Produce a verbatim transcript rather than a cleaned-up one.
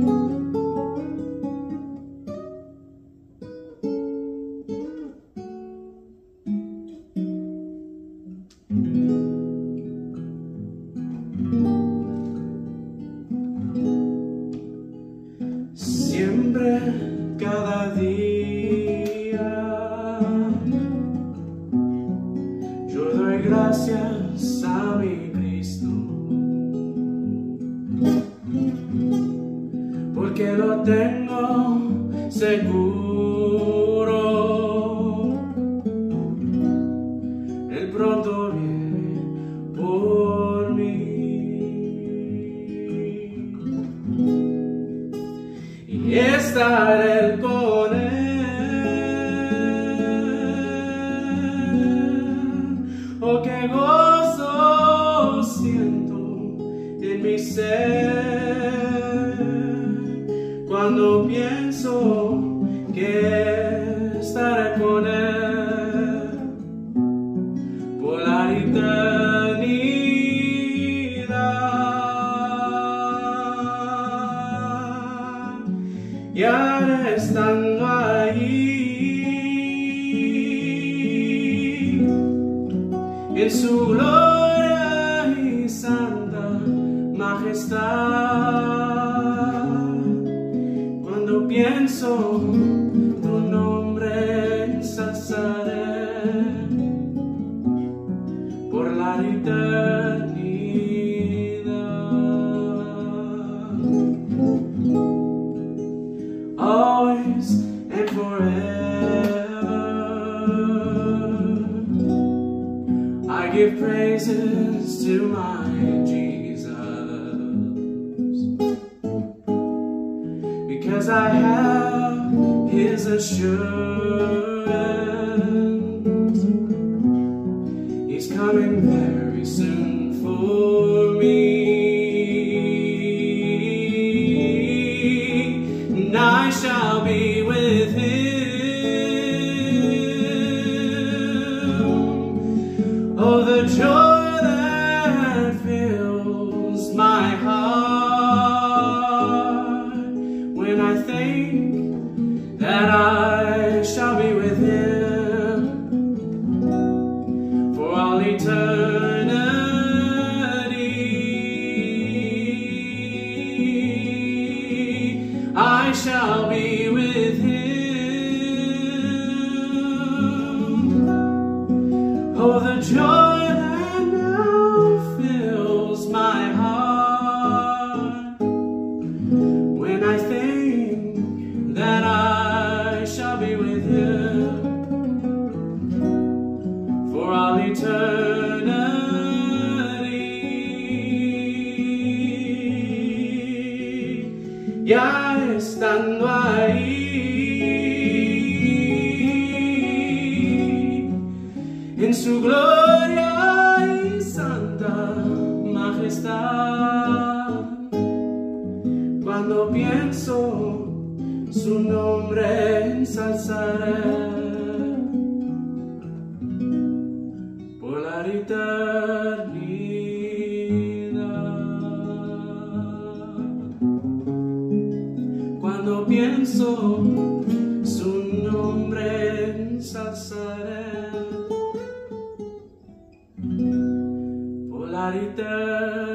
Siempre, cada día, yo doy gracias a mi Cristo, porque lo tengo seguro. Él pronto viene por mí. Y estaré con Él. Oh, qué gozo siento en mi ser cuando pienso que estaré con Él por la eternidad. Y ahora estando ahí en su gloria y santa majestad, cuando pienso tu nombre ensalzaré por la eternidad. Always and forever, I give praises to my Jesus, because I have His assurance. He's coming very soon for me. I shall be with Him. Oh, the joy that fills my heart when I think that I shall be with Him for all eternity. I shall be with Him. Oh, the joy that now fills my heart when I think that I shall be with Him for all eternity. Ya estando ahí en su gloria y santa majestad, cuando pienso su nombre ensalzaré por la eternidad. Cuando pienso su nombre ensalzaré por la eternidad.